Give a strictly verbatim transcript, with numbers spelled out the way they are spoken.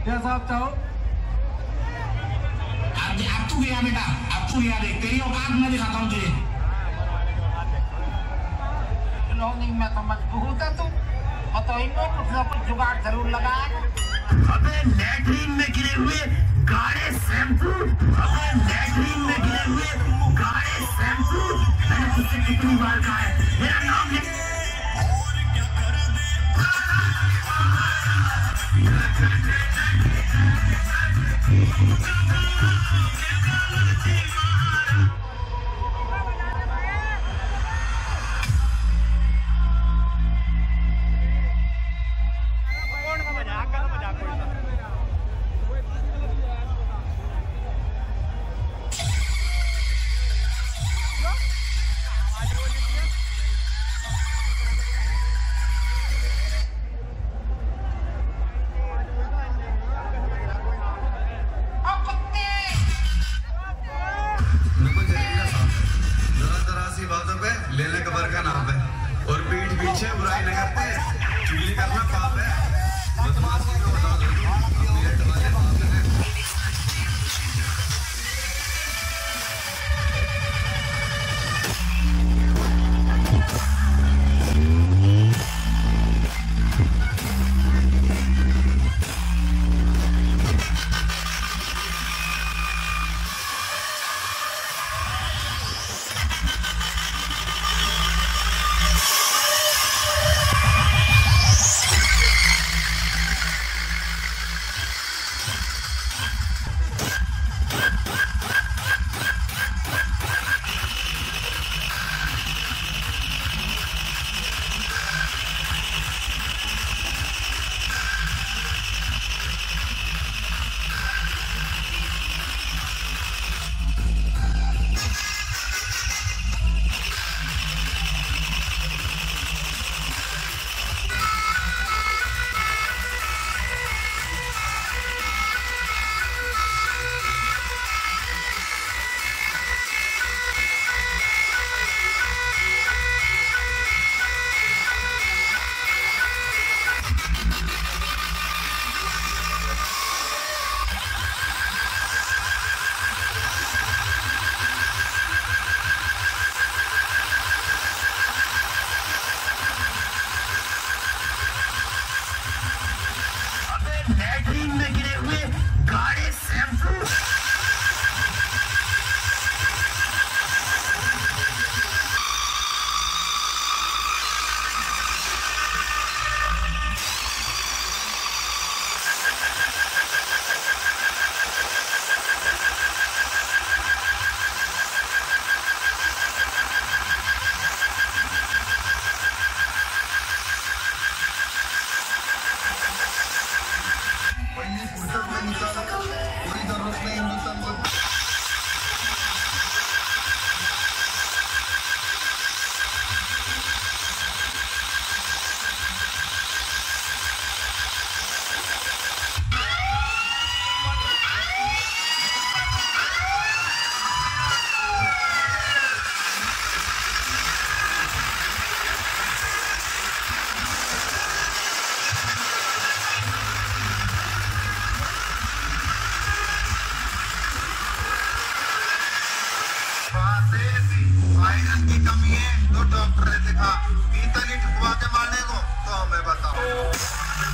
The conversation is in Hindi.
जैसा आप चाहो। अब अब तू गया बेटा, अब तू गया, देख तेरी औकात मैं दिखाता हूँ तुझे। नहीं मैं तो मजबूर था तू, और तो इनको कुछ ना कुछ जुगाड़ जरूर लगाया। अबे लैट्रीन में गिरे हुए गाढ़े शैम्पू, अबे लैट्रीन में गिरे हुए गाढ़े शैम्पू, मैंने तुझसे कितनी बार कहा है मेरा नाम लिख। लेने कबर का नाम है और पीठ पीछे बुराई नहीं करते, चुगली करना पाप है। बदमाशी को बता दो लैट्रीन में गिरे हुए गाढ़े शैम्पू। कोई जरूरत नहीं हिंदुस्तान को। आयरन की कमी है तो डॉक्टर ने देखा, इतनी ठुकवा के मारने को तो हमें बताओ।